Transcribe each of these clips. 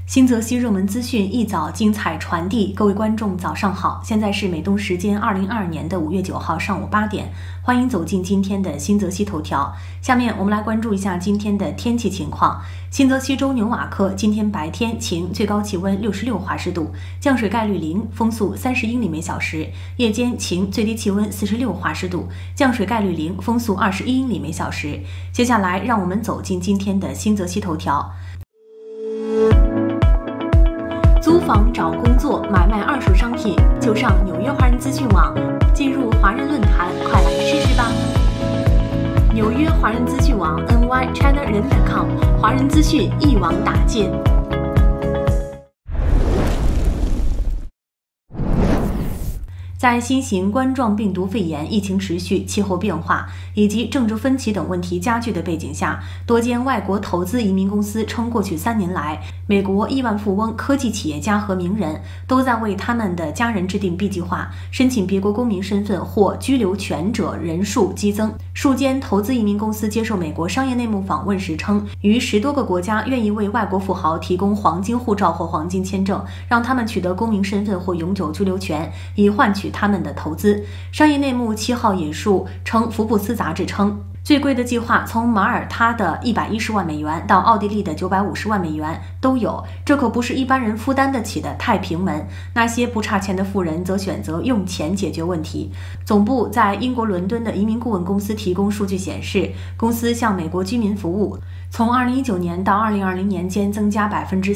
新泽西热门资讯一早精彩传递，各位观众早上好，现在是美东时间2022年5月9号上午8点，欢迎走进今天的新泽西头条。下面我们来关注一下今天的天气情况。新泽西州纽瓦克今天白天晴，最高气温66华氏度，降水概率0，风速30英里每小时；夜间晴，最低气温46华氏度，降水概率0，风速21英里每小时。接下来让我们走进今天的新泽西头条。租房、找工作、买卖二手商品，就上纽约华人资讯网。进入华人论坛，快来试试吧！纽约华人资讯网 nychinareal.com 华人资讯一网打尽。在新型冠状病毒肺炎疫情持续、气候变化以及政治分歧等问题加剧的背景下，多间外国投资移民公司称，过去3年来，美国亿万富翁、科技企业家和名人都在为他们的家人制定 B 计划，申请别国公民身份或居留权者人数激增。数间投资移民公司接受美国商业内幕访问时称，于10多个国家愿意为外国富豪提供黄金护照或黄金签证，让他们取得公民身份或永久居留权，以换取他们的投资。商业内幕7号引述称，福布斯杂志称，最贵的计划从马耳他的110万美元到奥地利的950万美元都有，这可不是一般人负担得起的太平门。那些不差钱的富人则选择用钱解决问题。总部在英国伦敦的移民顾问公司提供数据显示，公司向美国居民服务从2019年到2020年间增加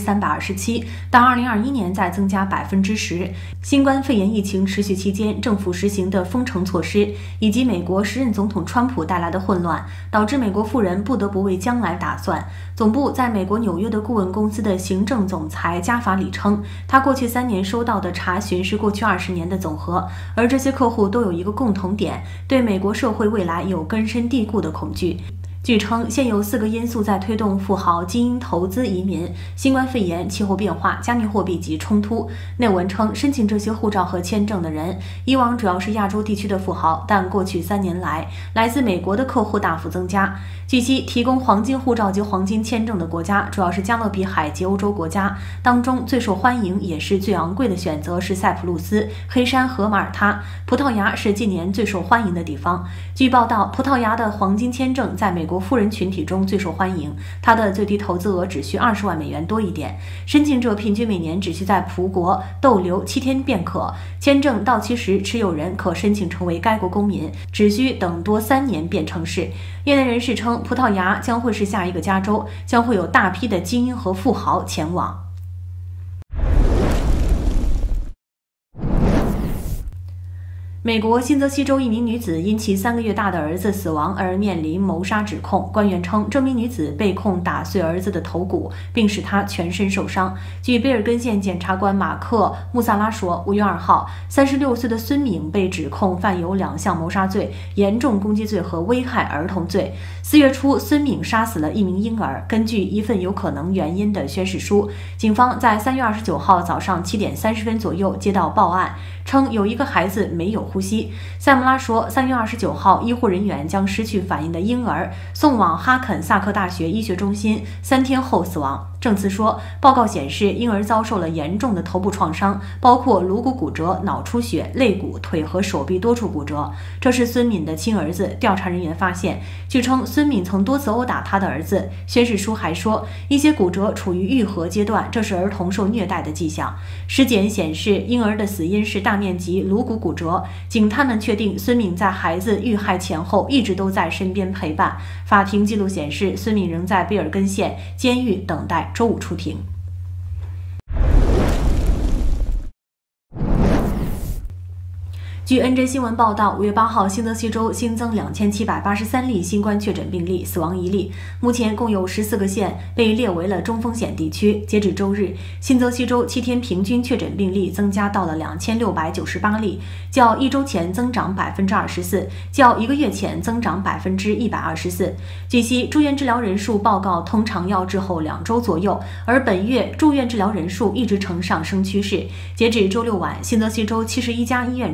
327%，到2021年再增加10%。新冠肺炎疫情持续期间，政府实行的封城措施以及美国时任总统川普带来的混乱，导致美国富人不得不为将来打算。总部在美国纽约的顾问公司的行政总裁加法里称，他过去3年收到的查询是过去20年的总和，而这些客户都有一个共同点，对美国社会未来有根深蒂固的恐惧。据称，现有4个因素在推动富豪精英投资移民：新冠肺炎、气候变化、加密货币及冲突。内文称，申请这些护照和签证的人以往主要是亚洲地区的富豪，但过去3年来，来自美国的客户大幅增加。据悉，提供黄金护照及黄金签证的国家主要是加勒比海及欧洲国家，当中最受欢迎也是最昂贵的选择是塞浦路斯、黑山和马耳他。葡萄牙是近年最受欢迎的地方。据报道，葡萄牙的黄金签证在美国富人群体中最受欢迎，它的最低投资额只需20万美元多一点。申请者平均每年只需在葡国逗留7天便可。签证到期时，持有人可申请成为该国公民，只需等多3年便成事。业内人士称，葡萄牙将会是下一个加州，将会有大批的精英和富豪前往。美国新泽西州一名女子因其3个月大的儿子死亡而面临谋杀指控。官员称，这名女子被控打碎儿子的头骨，并使他全身受伤。据卑尔根县检察官马克·穆萨拉说，5月2号，36岁的孙敏被指控犯有2项谋杀罪、严重攻击罪和危害儿童罪。4月初，孙敏杀死了一名婴儿。根据一份有可能原因的宣誓书，警方在3月29号早上7点30分左右接到报案，称有一个孩子没有呼吸。塞姆拉说，3月29号，医护人员将失去反应的婴儿送往哈肯萨克大学医学中心，3天后死亡。证词说，报告显示婴儿遭受了严重的头部创伤，包括颅骨骨折、脑出血、肋骨、腿和手臂多处骨折。这是孙敏的亲儿子。调查人员发现，据称孙敏曾多次殴打他的儿子。宣誓书还说，一些骨折处于愈合阶段，这是儿童受虐待的迹象。尸检显示，婴儿的死因是大面积颅骨骨折。警探们确定，孙敏在孩子遇害前后一直都在身边陪伴。法庭记录显示，孙敏仍在卑尔根县监狱等待周五出庭。据 NJ 新闻报道，5月8号，新泽西州新增2783例新冠确诊病例，死亡1例。目前共有14个县被列为了中风险地区。截止周日，新泽西州7天平均确诊病例增加到了2698例，较1周前增长24%，较1个月前增长124%。据悉，住院治疗人数报告通常要滞后2周左右，而本月住院治疗人数一直呈上升趋势。截止周六晚，新泽西州71家医院中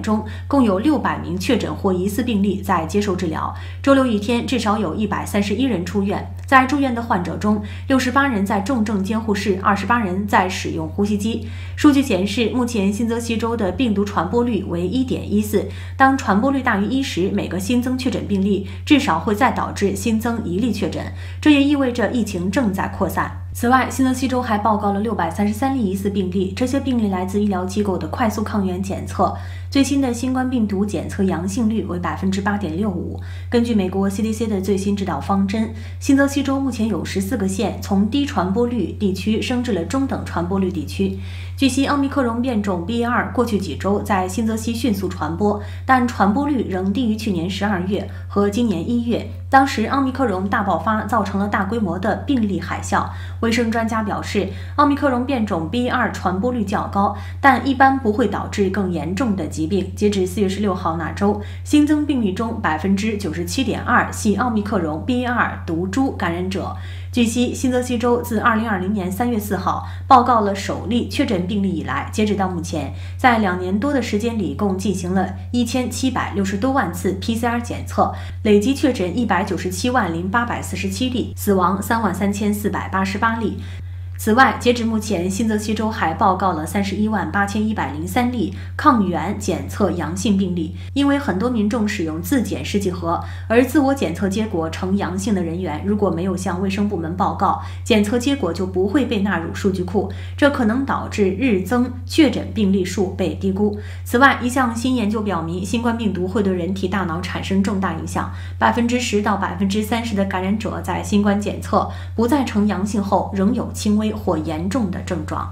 共有600名确诊或疑似病例在接受治疗。周六一天，至少有131人出院。在住院的患者中，68人在重症监护室，28人在使用呼吸机。数据显示，目前新泽西州的病毒传播率为 1.14。当传播率大于1时，每个新增确诊病例至少会再导致新增1例确诊，这也意味着疫情正在扩散。此外，新泽西州还报告了633例疑似病例，这些病例来自医疗机构的快速抗原检测。最新的新冠病毒检测阳性率为 8.65%。根据美国 CDC 的最新指导方针，新泽西州目前有14个县从低传播率地区升至了中等传播率地区。据悉，奥密克戎变种 BA.2 过去几周在新泽西迅速传播，但传播率仍低于去年12月和今年1月。当时奥密克戎大爆发造成了大规模的病例海啸。卫生专家表示，奥密克戎变种 BA.2 传播率较高，但一般不会导致更严重的疾病。截至4月16号那周，新增病例中 97.2% 系奥密克戎 BA.2 毒株感染者。据悉，新泽西州自2020年3月4号报告了首例确诊病例以来，截止到目前，在2年多的时间里，共进行了1760多万次 PCR 检测，累计确诊197万0847例，死亡33488例。此外，截止目前，新泽西州还报告了31万8103例抗原检测阳性病例。因为很多民众使用自检试剂盒，而自我检测结果呈阳性的人员如果没有向卫生部门报告，检测结果就不会被纳入数据库，这可能导致日增确诊病例数被低估。此外，一项新研究表明，新冠病毒会对人体大脑产生重大影响，10%到30%的感染者在新冠检测不再呈阳性后，仍有轻微或严重的症状。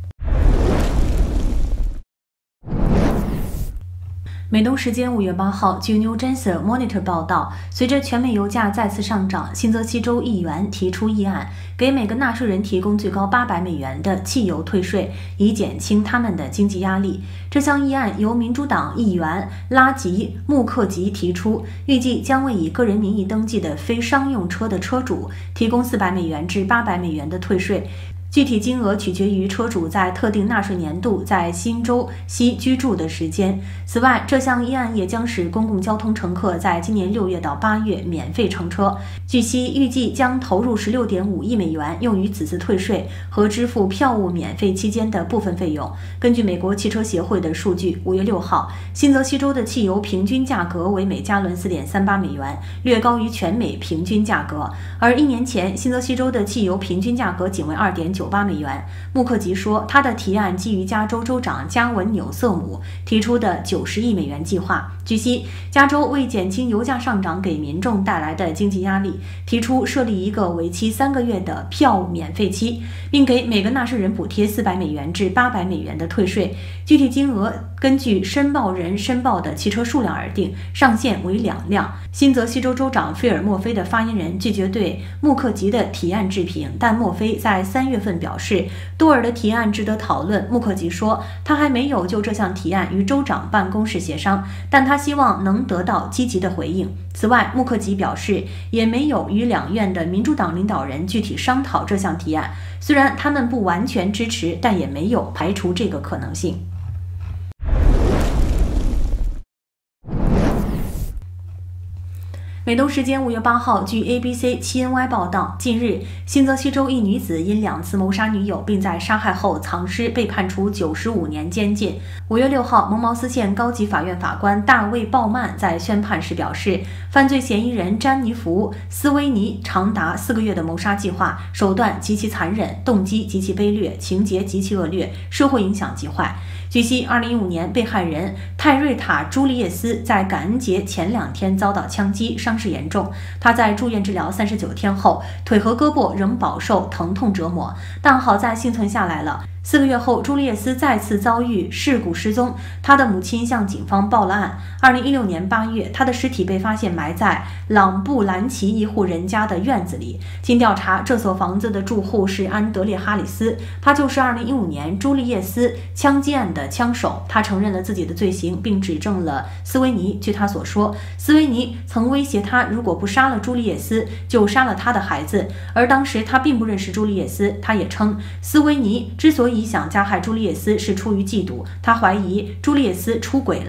美东时间5月8号，据 New Hampshire Monitor 报道，随着全美油价再次上涨，新泽西州议员提出议案，给每个纳税人提供最高800美元的汽油退税，以减轻他们的经济压力。这项议案由民主党议员拉吉·穆克吉提出，预计将为以个人名义登记的非商用车的车主提供400美元至800美元的退税。具体金额取决于车主在特定纳税年度在新州西居住的时间。此外，这项议案也将使公共交通乘客在今年6月到8月免费乘车。据悉，预计将投入16.5亿美元用于此次退税和支付票务免费期间的部分费用。根据美国汽车协会的数据，5月6号，新泽西州的汽油平均价格为每加仑4.38美元，略高于全美平均价格。而1年前，新泽西州的汽油平均价格仅为2.98美元。穆克吉说，他的提案基于加州州长加文纽瑟姆提出的90亿美元计划。据悉，加州为减轻油价上涨给民众带来的经济压力，提出设立一个为期3个月的票务免费期，并给每个纳税人补贴400美元至800美元的退税，具体金额根据申报人申报的汽车数量而定，上限为2辆。新泽西州州长菲尔·莫菲的发言人拒绝对穆克吉的提案置评，但莫菲在3月份表示，多尔的提案值得讨论。穆克吉说，他还没有就这项提案与州长办公室协商，但他希望能得到积极的回应。此外，穆克吉表示，也没有与两院的民主党领导人具体商讨这项提案，虽然他们不完全支持，但也没有排除这个可能性。美东时间5月8号，据 ABC 7NY 报道，近日，新泽西州一女子因2次谋杀女友，并在杀害后藏尸，被判处95年监禁。5月6号，蒙茅斯县高级法院法官大卫·鲍曼在宣判时表示，犯罪嫌疑人詹妮弗·斯威尼长达4个月的谋杀计划，手段极其残忍，动机极其卑劣，情节极其恶劣，社会影响极坏。据悉，2015年，被害人泰瑞塔·朱利叶斯在感恩节前2天遭到枪击，伤势严重。他在住院治疗39天后，腿和胳膊仍饱受疼痛折磨，但好在幸存下来了。4个月后，朱利叶斯再次遭遇事故失踪，他的母亲向警方报了案。2016年8月，他的尸体被发现埋在朗布兰奇一户人家的院子里。经调查，这所房子的住户是安德烈·哈里斯，他就是2015年朱利叶斯枪击案的枪手。他承认了自己的罪行，并指证了斯维尼。据他所说，斯维尼曾威胁他，如果不杀了朱利叶斯，就杀了他的孩子。而当时他并不认识朱利叶斯。他也称，斯维尼之所以想加害朱利叶斯是出于嫉妒，他怀疑朱利叶斯出轨了。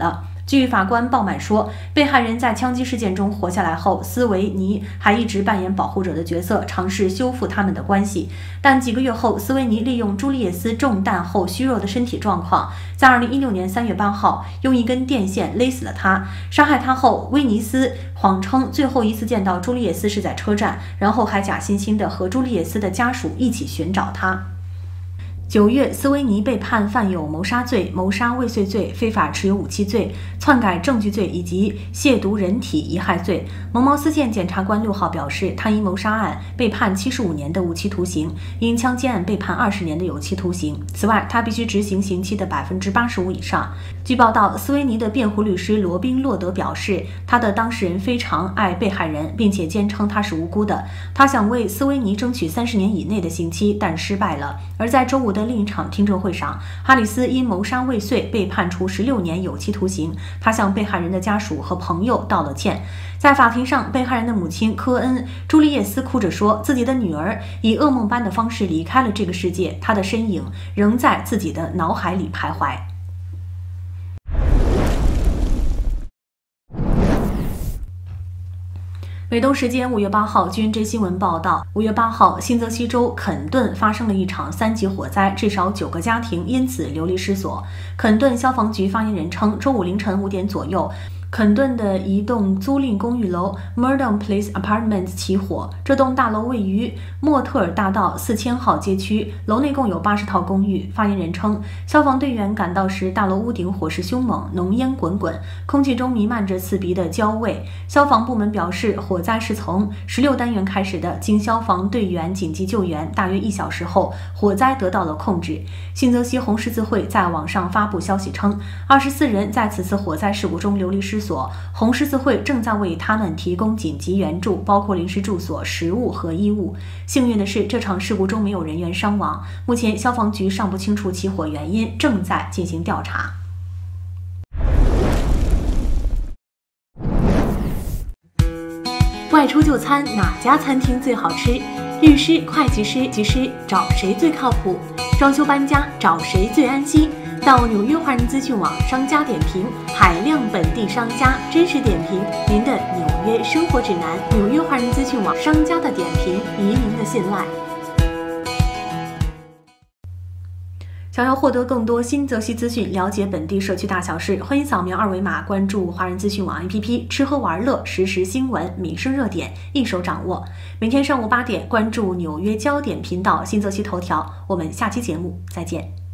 据法官鲍满说，被害人在枪击事件中活下来后，斯维尼还一直扮演保护者的角色，尝试修复他们的关系。但几个月后，斯维尼利用朱丽叶斯中弹后虚弱的身体状况，在2016年3月8号用一根电线勒死了他。杀害他后，威尼斯谎称最后一次见到朱丽叶斯是在车站，然后还假惺惺地和朱丽叶斯的家属一起寻找他。9月，斯维尼被判犯有谋杀罪、谋杀未遂罪、非法持有武器罪、篡改证据罪以及亵渎人体遗害罪。蒙茅斯县检察官6号表示，他因谋杀案被判75年的无期徒刑，因枪击案被判20年的有期徒刑。此外，他必须执行刑期的85%以上。据报道，斯维尼的辩护律师罗宾·洛德表示，他的当事人非常爱被害人，并且坚称他是无辜的。他想为斯维尼争取30年以内的刑期，但失败了。而在周五的另一场听证会上，哈里斯因谋杀未遂被判处16年有期徒刑。他向被害人的家属和朋友道了歉。在法庭上，被害人的母亲科恩·朱丽叶斯哭着说，自己的女儿以噩梦般的方式离开了这个世界，她的身影仍在自己的脑海里徘徊。美东时间5月8号，据 NJ 新闻报道，5月8号，新泽西州肯顿发生了一场3级火灾，至少9个家庭因此流离失所。肯顿消防局发言人称，周五凌晨5点左右，肯顿的一栋租赁公寓楼 Murdoch Place Apartments 起火。这栋大楼位于莫特尔大道4000号街区，楼内共有80套公寓。发言人称，消防队员赶到时，大楼屋顶火势凶猛，浓烟滚滚，空气中弥漫着刺鼻的焦味。消防部门表示，火灾是从16单元开始的，经消防队员紧急救援，大约1小时后，火灾得到了控制。新泽西红十字会在网上发布消息称，24人在此次火灾事故中流离失所，红十字会正在为他们提供紧急援助，包括临时住所、食物和衣物。幸运的是，这场事故中没有人员伤亡。目前，消防局尚不清楚起火原因，正在进行调查。外出就餐，哪家餐厅最好吃？律师、会计师、技师，找谁最靠谱？装修搬家，找谁最安心？到纽约华人资讯网商家点评，海量本地商家真实点评，您的纽约生活指南。纽约华人资讯网商家的点评，宜您的信赖。想要获得更多新泽西资讯，了解本地社区大小事，欢迎扫描2维码关注华人资讯网 APP， 吃喝玩乐、实时新闻、民生热点一手掌握。每天上午8点，关注纽约焦点频道新泽西头条。我们下期节目再见。